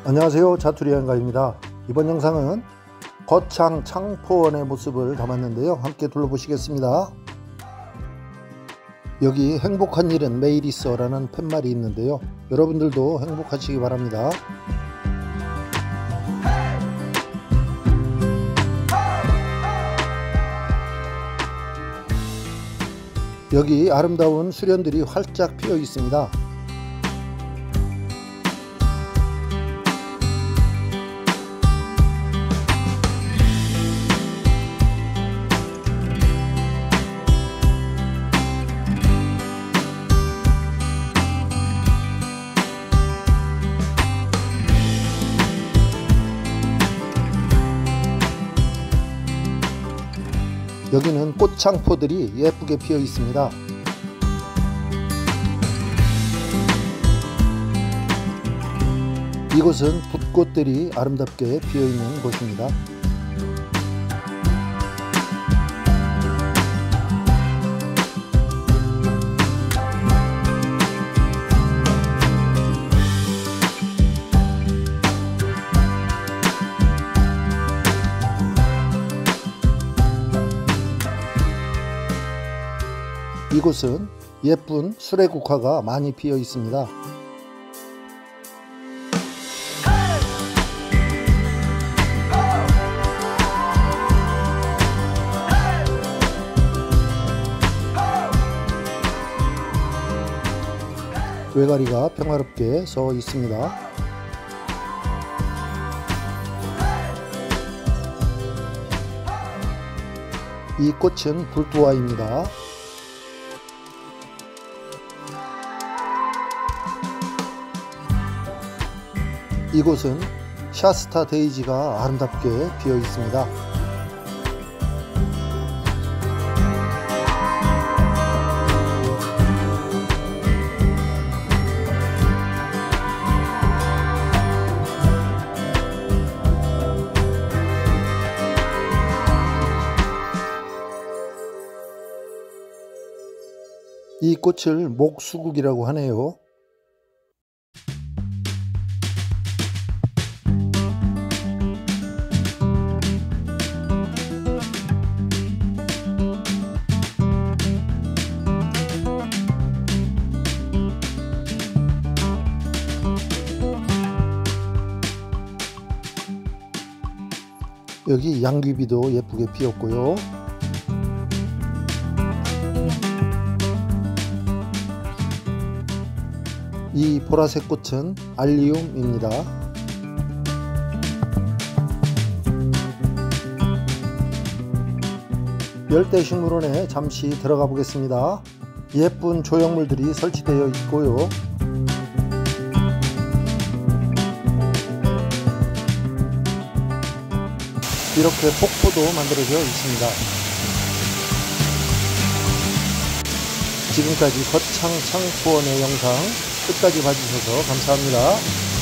안녕하세요, 자투리여행가입니다. 이번 영상은 거창 창포원의 모습을 담았는데요, 함께 둘러보시겠습니다. 여기 행복한 일은 매일 있어 라는 팻말이 있는데요, 여러분들도 행복하시기 바랍니다. 여기 아름다운 수련들이 활짝 피어 있습니다. 여기는 꽃창포들이 예쁘게 피어 있습니다. 이곳은 붓꽃들이 아름답게 피어 있는 곳입니다. 이곳은 예쁜 수레국화가 많이 피어 있습니다. 외가리가 평화롭게 서 있습니다. 이 꽃은 불두화입니다. 이곳은 샤스타 데이지가 아름답게 피어 있습니다. 이 꽃을 목수국이라고 하네요. 여기 양귀비도 예쁘게 피었고요. 이 보라색 꽃은 알리움입니다. 열대식물원에 잠시 들어가 보겠습니다. 예쁜 조형물들이 설치되어 있고요. 이렇게 폭포도 만들어져 있습니다. 지금까지 거창 창포원의 영상 끝까지 봐주셔서 감사합니다.